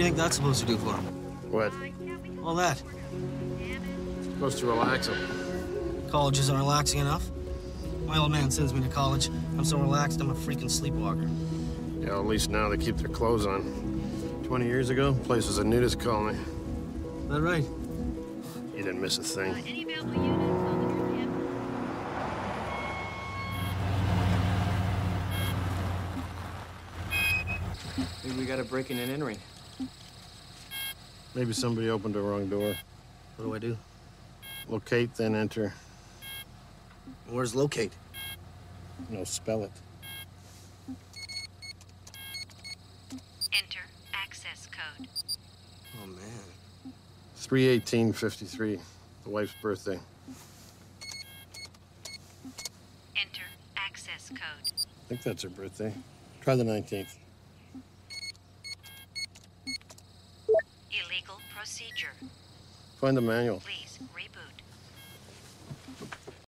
you think that's supposed to do for him? What? All that. Supposed to relax him. College isn't relaxing enough. My old man sends me to college. I'm so relaxed, I'm a freaking sleepwalker. Yeah, at least now they keep their clothes on. 20 years ago, the place was a nudist colony. Is that right? You didn't miss a thing. Maybe we got a breaking and entering. Maybe somebody opened the wrong door. What do I do? Locate, then enter. Where's locate? No, spell it. Enter access code. Oh, man. 3/18/53, the wife's birthday. Enter access code. I think that's her birthday. Try the 19th. Illegal procedure. Find the manual. Leave.